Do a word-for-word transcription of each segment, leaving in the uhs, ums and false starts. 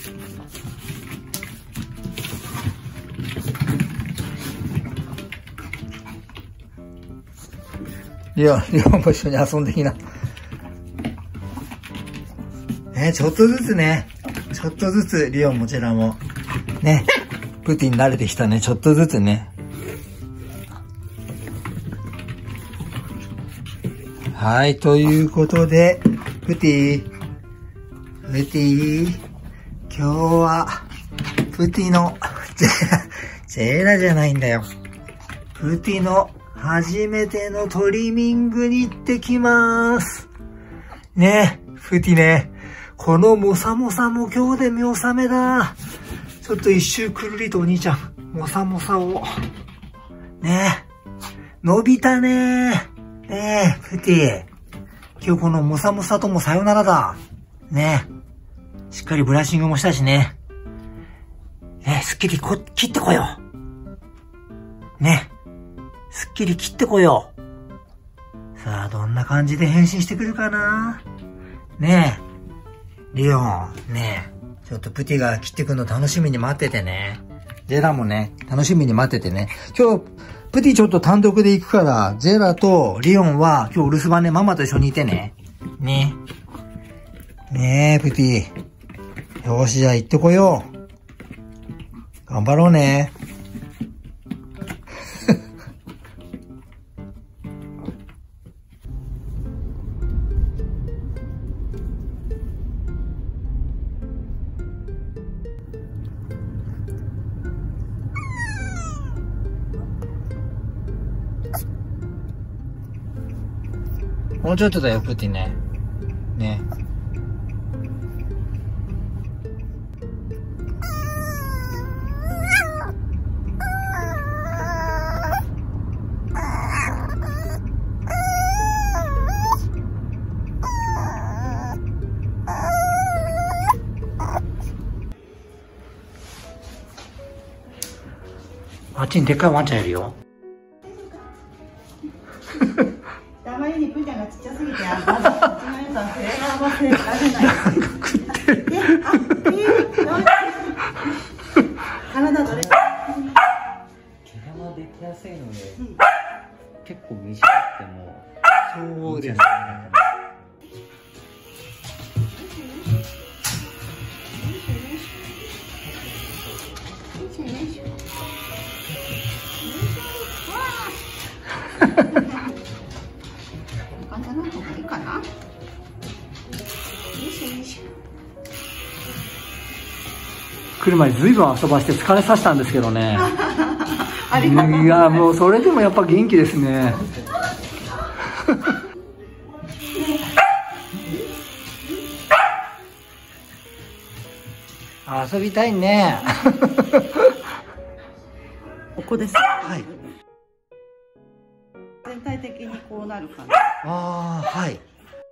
リオン、リオンも一緒に遊んできな。ね、ちょっとずつね、ちょっとずつリオンもちらも、ね、プティに慣れてきたね、ちょっとずつね。はい、ということで、プティ、プティ、今日は、プティの、ジェラ、ジェラじゃないんだよ。プティの初めてのトリミングに行ってきまーす。ね、プティね、このモサモサも今日で見納めだ。ちょっと一周くるりとお兄ちゃん、モサモサを。ね、伸びたねー。ねえ、プティ。今日このモサモサともさよならだ。ねえ。しっかりブラッシングもしたしね。えー、すっきりこ、切ってこよう。ねえ。すっきり切ってこよう。さあ、どんな感じで変身してくるかな。ねえ。リオン、ねえ。ちょっとプティが切ってくるの楽しみに待っててね。ジェラもね、楽しみに待っててね。今日、プティちょっと単独で行くから、ジェラとリオンは今日お留守番でママと一緒にいてね。ね。ねえ、プティ。よし、じゃあ行ってこよう。頑張ろうね。もうちょっとだよ、プティね。ね。あっちにでっかいワンちゃんいるよ。 あまりにプーちゃんがちっちゃすぎて、あ、まだうちのやつはフレーバー忘れられない。 食ってる。 え、あ、えー、体どれ？毛玉できやすいので、うん、結構短くてもそうですね。 簡単な方がいいかな。よいしょよいしょ。 来る前にずいぶん遊ばして疲れさせたんですけどね。 ありがとう。 いや、もうそれでもやっぱ元気ですね。遊びたいね。 ここです。 はい。 全体的にこうなるかな。 ああ、はい。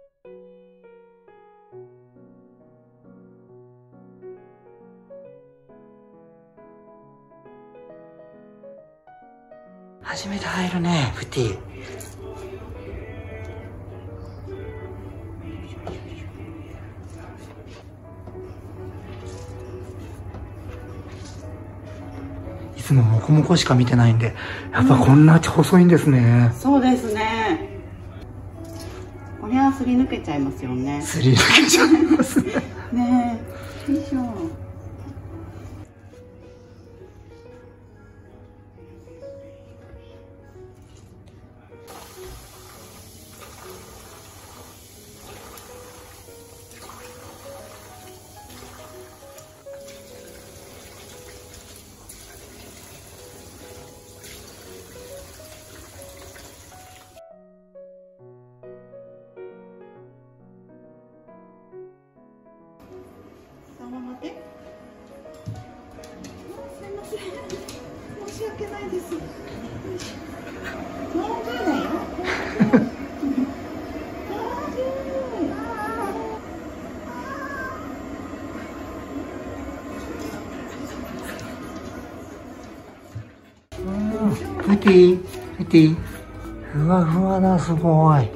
初めて入るね、プティ。いつもモコモコしか見てないんで、やっぱこんな細いんですね。 そうですね。これはすり抜けちゃいますよね。 すり抜けちゃいますね。 ねえ、よいしょ。すみません。申し訳ないです。もうちょいだよ。 プティ、プティ、ふわふわだ、すごい。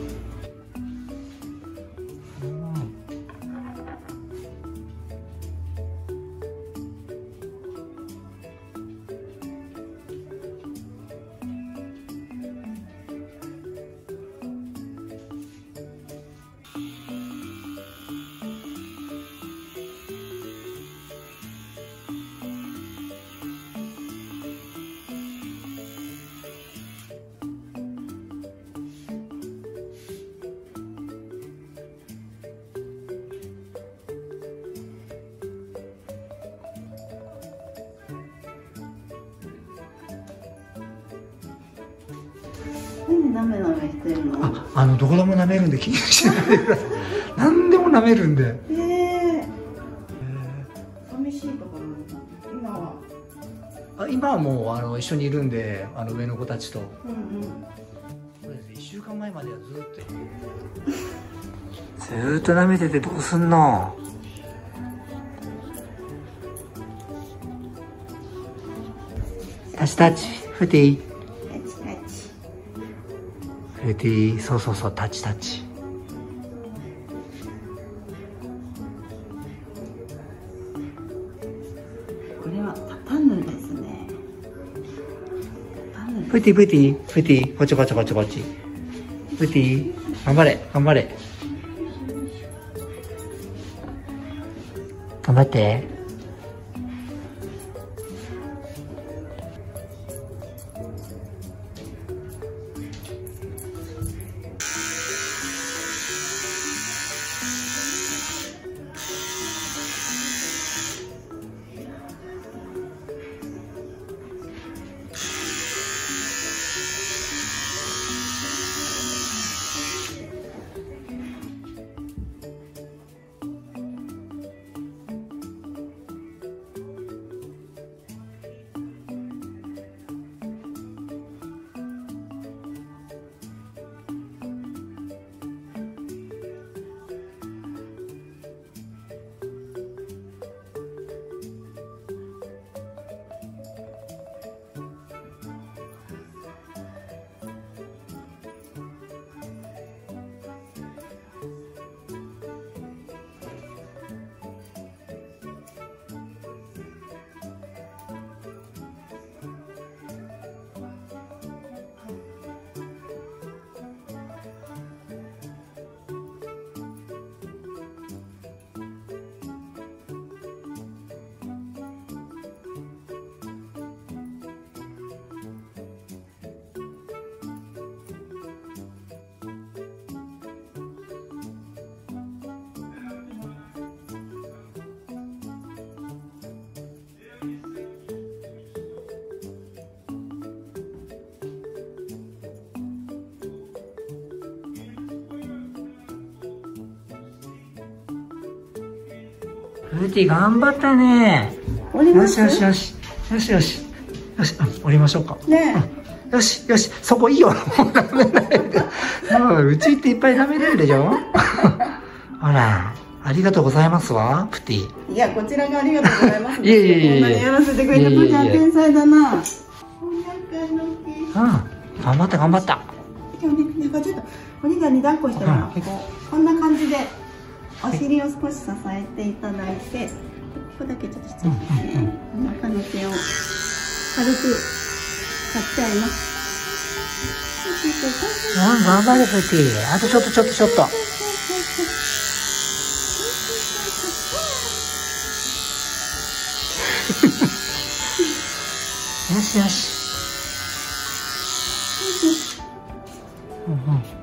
なんでなめなめしてるの？ あ、あのどこでも舐めるんで気にしないでください。何でも舐めるんで。 ええ。寂しいところ今は。 あ、今はもうあの一緒にいるんで、あの上の子たちと。 うんうん。 そうですね。一週間前まではずーっと。ずーっと舐めててどうすんの？タッチタッチ、フーティー。 タッチタッチ。 フーティー、そうそうそう、タッチタッチ。 これはタタヌですね。タヌ。 フーティー、フーティー、フーティー、こっちこっちこっちこっち。フーティー、頑張れ、頑張れ。頑張って。フーティー頑張ったね。よしよしよし。よしよし。よし、降りましょうか。 ねよしよし、そこいいよ。もう舐めないで。もううちっていっぱい舐めれるでしょ。ほら、ありがとうございますわ、プティ。 いや、こちらがありがとうございます。 いやいやいやいや。 こんなにやらせてくれたときは天才だな。うん、 頑張った頑張った。 でもね、なんかちょっとお肉に抱っこしたら、こうこんな感じでお尻を少し支えていただいて、ここだけちょっと失礼ですね。お腹の毛を軽く刈っちゃいます。 うん、頑張れプティ。あとちょっとちょっとちょっと。よしよし。うんうん。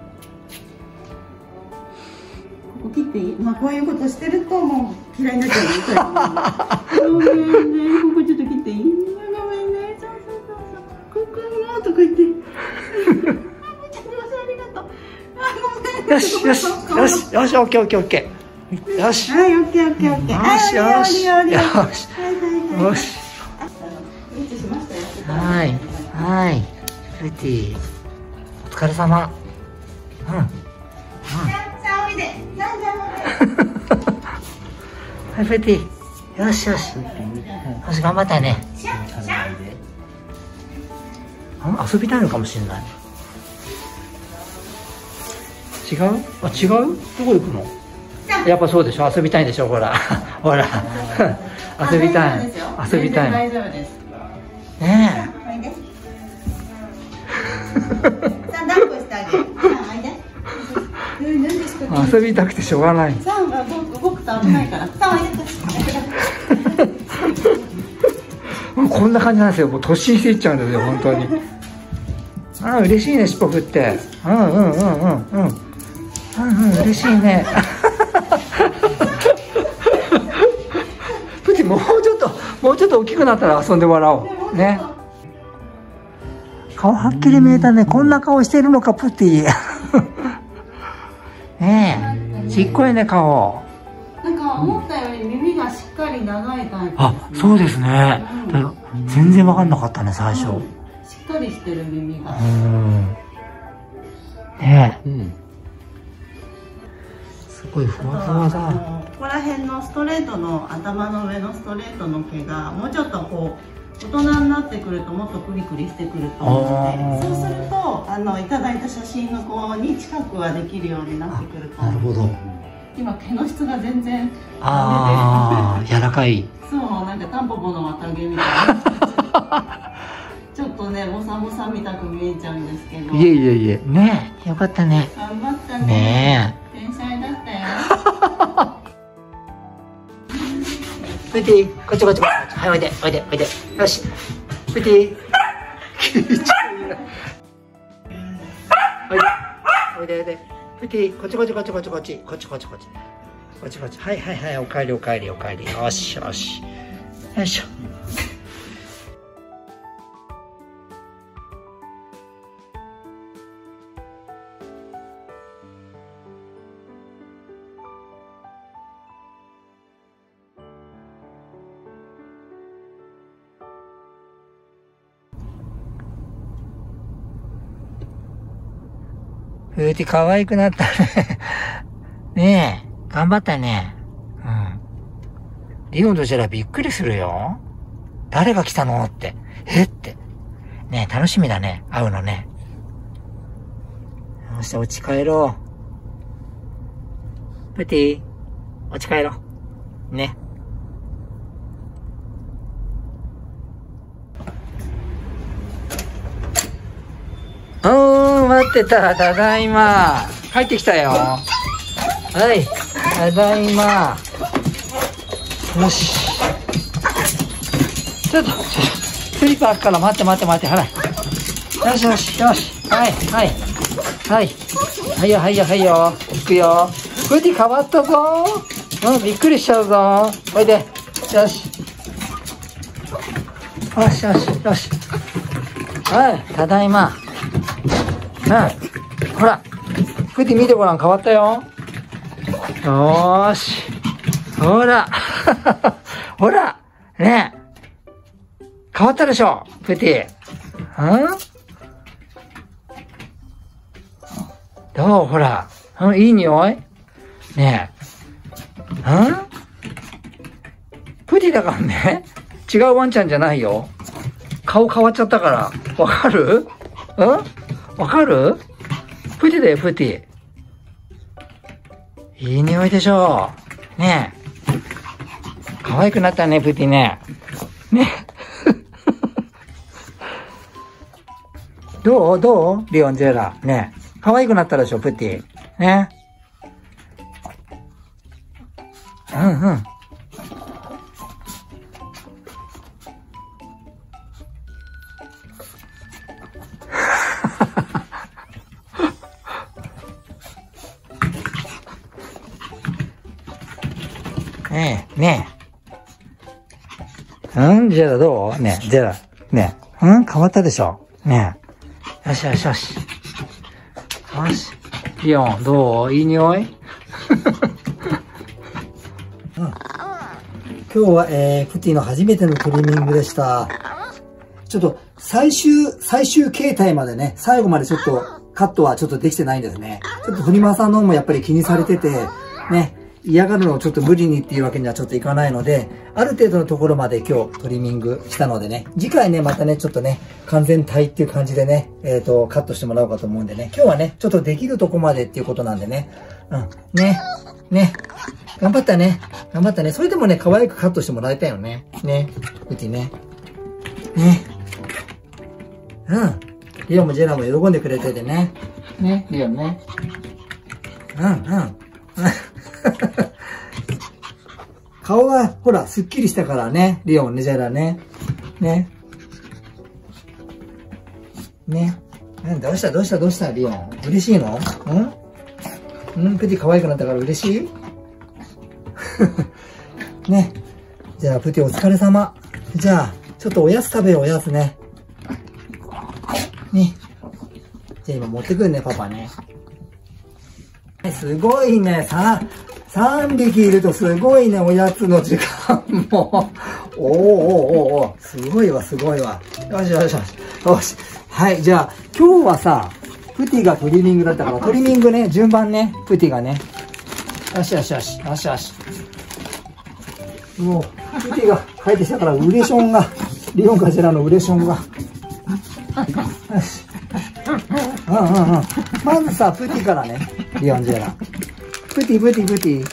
ここ切っていい？まあこういうことしてるともう嫌いになっちゃう。ごめんね、ここちょっと切っていい？ごめんね、そうそうそうそう。ここもとか言って。よしよしよしよし、オッケーオッケーオッケー。よし。はい、オッケーオッケーオッケー。よしよしよし。よし。はいはい。フーティー、お疲れ様。うん。うん。はい、フーティー。よしよし。よし、頑張ったね。遊びたいのかもしれない。違う？あ、違う？どこ行くの？やっぱそうでしょ。遊びたいんでしょ。ほら、ほら。遊びたい。遊びたい。 大丈夫です。 ねえ。 さあ、抱っこしてあげる。 遊びたくてしょうがない。 さあ、動くと危ないから。さあ、おいで。 こんな感じなんですよ。もう年いっていっちゃうんですよ、本当に。ああ、嬉しいね、尻尾振って。うんうんうんうんうん。うんうん、嬉しいね。プチ、もうちょっと、もうちょっと大きくなったら遊んでもらおう。ね。 顔はっきり見えたね。こんな顔してるのか、プティ。ねえ、ちっこいね、顔。 なんか思ったより耳がしっかり長いタイプですね。 あ、そうですね。うん、全然わかんなかったね、最初。 うん、しっかりしてる耳が。 うん。ねえ。うん。すごいふわふわだ。 ここら辺のストレートの頭の上のストレートの毛がもうちょっとこう大人になってくるともっとクリクリしてくると思うので、そうするとあのいただいた写真の子に近くはできるようになってくると思う。 なるほど。 今毛の質が全然ああ、柔らかい。 そう、なんかタンポポの綿毛みたいな。ちょっとね、ボサボサみたく見えちゃうんですけど。 いえいえいえ、ねえ、よかったね。 頑張ったね。 ねえ。 天才だったよ。 プティ、こっちこっちこっち。はい、おいで、おいで、おいで。よし。プティ。おいで、おいで、おいで。プティ、こっちこっちこっちこっちこっち。こっちこっちこっち。こっちこっち。はいはいはい、おかえりおかえりおかえり。よしよし。よいしょ。ふーて可愛くなったね。ねえ、頑張ったね。うん。リオンとしたらびっくりするよ。誰が来たのって。えって。ねえ、楽しみだね。会うのね。よし、お家帰ろう。プティ、お家帰ろう。ね。おー、待ってた。ただいま。帰ってきたよ。はい。ただいま。よし。ちょっと、スリッパ開くから待って待って待って。ほら。よしよしよし。はい、はい。はい。はいよ、はいよ、はいよ。行くよ。プティ変わったぞ。うん、びっくりしちゃうぞ。おいで。よし。よしよしよし。はい、ただいま。うん。ほら。プティ見てごらん。変わったよ。よーし。ほら。ほら。ねえ。変わったでしょプティ。うんどうほら。うんいい匂いねえ。うんプティだからね。違うワンちゃんじゃないよ。顔変わっちゃったから。わかるうんわかるプティだよ、プティ。いい匂いでしょう。ねえ。可愛くなったね、プティね。ね。どうどうリオンジェラ。ねえ。可愛くなったでしょ、プティ。ね。うんうん。ねえ、ねえ。うんジェラどうねえ、ジェラ。ねえ。うん変わったでしょねえ。よしよしよし。よし。リオン、どういい匂いうん、今日は、えー、プティの初めてのトリミングでした。ちょっと、最終、最終形態までね、最後までちょっと、カットはちょっとできてないんですね。ちょっとフリマさんの方もやっぱり気にされてて、ね、嫌がるのをちょっと無理にっていうわけにはちょっといかないので、ある程度のところまで今日トリミングしたのでね、次回ね、またね、ちょっとね、完全体っていう感じでね、えっと、カットしてもらおうかと思うんでね、今日はね、ちょっとできるとこまでっていうことなんでね、うん、ね、ね、頑張ったね、頑張ったね、それでもね、可愛くカットしてもらいたいよね、ね、うちね、ね、うん、リオもジェラも喜んでくれててね、ね、リオね、うん、うん、顔が、ほら、すっきりしたからね。リオンね、ジェラね。ね。ね。どうしたどうしたどうしたリオン。嬉しいのんんプティ可愛くなったから嬉しいね。じゃあ、プティお疲れ様。じゃあ、ちょっとおやつ食べよう、おやつね。ね。 じゃあ今持ってくるね、パパね。すごいね、さ、三匹いるとすごいね、おやつの時間も。おーおーおーおー、すごいわ、すごいわ。よしよしよし。よし。はい、じゃあ、今日はさ、プティがトリミングだったから、トリミングね、順番ね、プティがね。よしよしよし、よしよし。もう、プティが帰ってきたから、ウレションが、リオンカジェラのウレションが。よし。うんうんうん。まずさ、プティからね、リオンジェラ。プティ、プティ、プティ。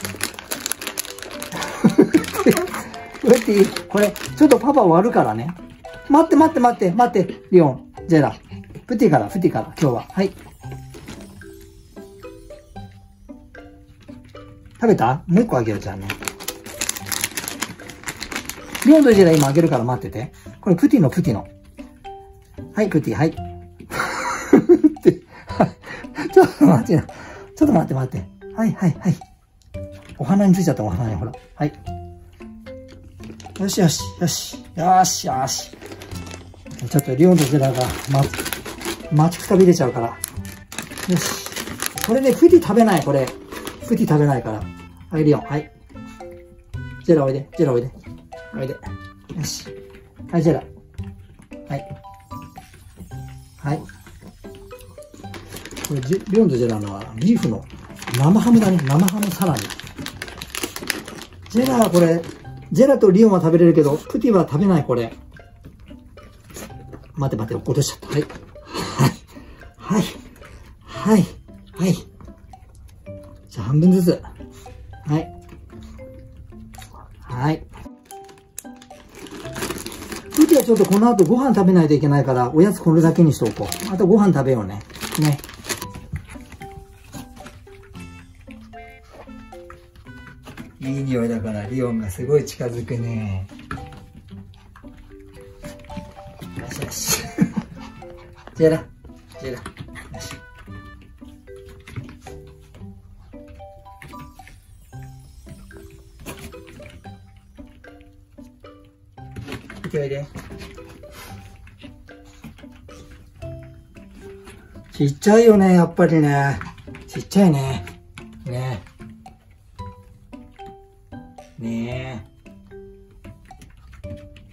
プティ、これ、ちょっとパパ割るからね。待って待って待って、待って、リオン、ジェラ。プティから、プティから、今日は。はい。食べた？もう一個あげるじゃんね。リオンとジェラ今あげるから待ってて。これプティのプティの。はい、プティ、はい。ちょっと待ってな。ちょっと待って待って。はいはいはい。お花についちゃった、お花に、ほら。はい。よしよし、よし。よしよし。ちょっとリオンとジェラが、ま、待ちくたびれちゃうから。よし。これね、プティ食べない、これ。プティ食べないから。はい、リオン、はい。ジェラおいで、ジェラおいで。おいで。よし。はい、ジェラ。はい。はい。これ、リオンとジェラのは、ビーフの生ハムだね。生ハムサラミ。ジェラはこれ、ジェラとリオンは食べれるけど、プティは食べない、これ。待って待って、落としちゃった。はい。はい。はい。はい。はい。じゃあ、半分ずつ。はい。はい。プティはちょっとこの後ご飯食べないといけないから、おやつこれだけにしておこう。あとご飯食べようね。ね。いい匂いだから、リオンがすごい近づくね。よしよし。ジェラ、ジェラ。よし。見ておいで。ちっちゃいよね、やっぱりね。ちっちゃいね。ねえ。ねえ。